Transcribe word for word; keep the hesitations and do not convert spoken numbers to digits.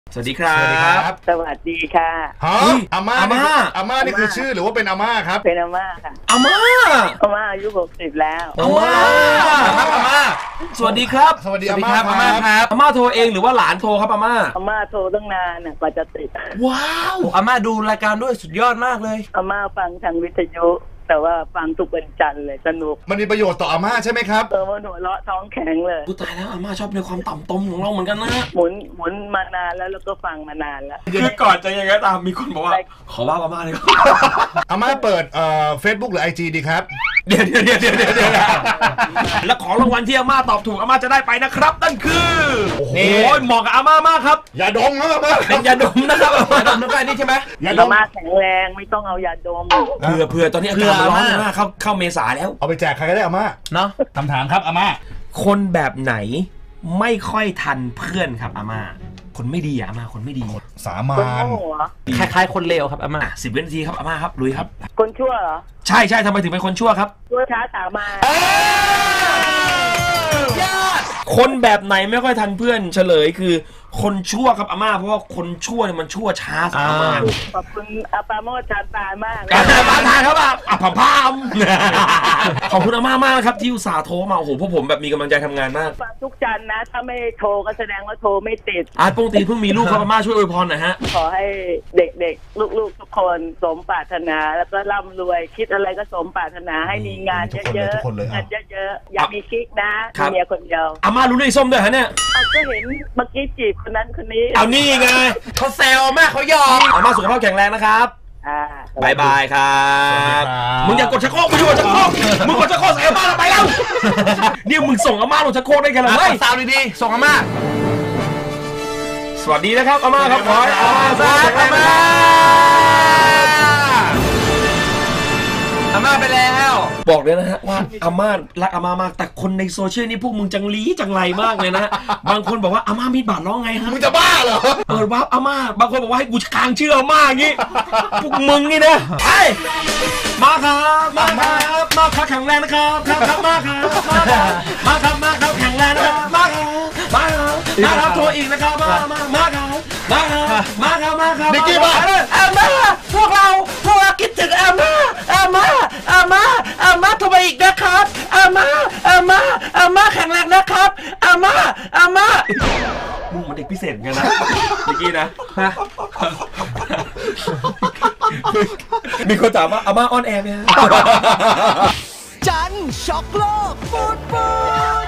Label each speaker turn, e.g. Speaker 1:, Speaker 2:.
Speaker 1: สวัสดีครับ
Speaker 2: สวัสดีค่ะ
Speaker 3: ฮะอาม่าอาม่าอาม่านี่คือชื่อหรือว่าเป็นอาม่าครับ
Speaker 2: เป็นอาม่าค่ะ
Speaker 1: อาม่า
Speaker 2: อาม่าอายุหกสิบแล้ว
Speaker 1: อาม่าครับอาม่าสวัสดีครับ
Speaker 3: สวัสดีอาม่าครับ
Speaker 1: อาม่าโทรเองหรือว่าหลานโทรครับอาม่า
Speaker 2: อาม่าโทรตั้งนานน่ะกว่าจะติด
Speaker 1: ว้าวอาม่าดูรายการด้วยสุดยอดมากเลย
Speaker 2: อาม่าฟังทางวิทยุแต่ว่าฟังทุกวันจันทร์เลยสนุก
Speaker 3: มันมีประโยชน์ต่ออาม่าใช่ไหมครับ
Speaker 2: เออมันหัวเราะท้องแข็งเลย
Speaker 1: กูตายแล้วอาม่าชอบในความต่ำตมของเราเหมือนกันนะ
Speaker 2: หมุนหมุนมานานแล้วแล้วก็ฟังมานานแล้ว
Speaker 1: คือก่อนจะยังไงตามมีคนบอกว่าขอว่าอาม่าเลยครับ
Speaker 3: อาม่าเปิดเอ่อเฟซบุ๊กหรือไอจีดีครับ
Speaker 1: เดี๋ยวเดี๋ยวเดี๋ยวเดี๋ยวเดี๋ยวแล้วของรางวัลที่อาม่าตอบถูกอาม่าจะได้ไปนะครับนั่นคือโอ้ยเหมาะกับอาม่ามากครับ
Speaker 3: ยาดมครับ
Speaker 1: เป็นยาดมนะครับยาดมนั่นก็นี่ใช่ไหม
Speaker 2: ยาดมอาม่าแข็งแรงไม่ต้องเอายาดม
Speaker 1: เผื่อเผื่อตอนนี้อากาศร้อนมากเข้าเข้าเมษาแล้ว
Speaker 3: เอาไปแจกใครก็ได้อาม่า
Speaker 1: เนาะ
Speaker 3: คำถามครับอาม่า
Speaker 1: คนแบบไหนไม่ค่อยทันเพื่อนครับอาม่าคนไม่ดีอะอาม่าคนไม่ดี
Speaker 3: สามัญ
Speaker 1: คล้ายๆคนเลวครับอาม่าสิบวินาทีครับอาม่าครับลุยครับ
Speaker 2: คนชั่วเหรอ
Speaker 1: ใช่ใช่ทำไมถึงเป็นคนชั่วครับ
Speaker 2: ชั่วช้าสามัญ
Speaker 1: คนแบบไหนไม่ค่อยทันเพื่อนเฉลยคือคนชั่วครับอาม่าเพราะว่าคนชั่วเนี่ยมันชั่วช้าสามัญ
Speaker 2: ขอบคุณอาปาโมดชานตามากเลย
Speaker 1: ปาทานครับอ่ะผพามขอบคุณอาม่ามากครับที่อุตส่าห์โทรมาโอ้โหพวกผมแบบมีกำลังใจทำงานมาก
Speaker 2: ฟังทุกจันนะถ้าไม่โทรก็แสดงว่าโทรไม่ติด
Speaker 1: อาปงตีเพิ่งมีลูกครับอาม่าช่วยอวยพรหน่อยฮะ
Speaker 2: ขอให้เด็กๆลูกๆทุกคนสมปรารถนาแล้วก็ร่ำรวยคิดอะไรก็สมปรารถนาให้มีงานเยอะๆงานเยอะๆอยากมีกิ๊กนะเมียคนเดียว
Speaker 1: อาม่ารู้เรื่องส้มด้วยฮะเนี่ย
Speaker 2: ก็เห็นเมื่อกี้จีบคนนั้นคนนี้
Speaker 1: เอานี่ไงเขาแซวแม่เขายอมอาม่าสุขภาพแข็งแรงนะครับบายบายครับมึงอย่ากดชักโครกมึงอย่ากดชักโครกมึงกดชักโครกใส่อาม่าไปแล้วนี่มึงส่งอาม่าลงชักโครกได้กันเหรอเฮ้ยสาวดีๆส่งอาม่าสวัสดีนะครับอาม่าครับขอให้อาม่าสวัสดีอาม่าอาม่าไปแล้วบอกเลยนะฮะว่าอาม่ารักอาม่ามากแต่คนในโซเชียลนี่พวกมึงจังลีจังไรมากเลยนะบางคนบอกว่าอาม่ามีบาดร้องไงฮะ
Speaker 3: มึงจะบ้าเหรอ
Speaker 1: เปิดวาร์ปอาม่าบางคนบอกว่าให้กูกางชื่ออาม่าอย่างงี้พวกมึงนี่นะไปมาครับมาครับมาครับแข็งแรงนะครับครับครับมาครับมาครับมาครับแข็งแรงนะครับมาครับมาครับมาครับโทรอีกนะครับมามามาครับมาครับมาครับมาครับ
Speaker 3: นิกกี้มา
Speaker 1: อาม่าพวกเราพวกเราคิดถึงอาม่าอาม่าอาม่าอาม่าโทรมาอีกนะครับอาม่าอาม่าอาม่าแข็งแรงนะครับอาม่าอาม่ามึงมันเด็กพิเศษกันนะเมื่อกี้นะฮะมีคนถามว่าอาม่าออนแอร์ไหมฮะ
Speaker 4: จันช็อกโลกฟุตบอล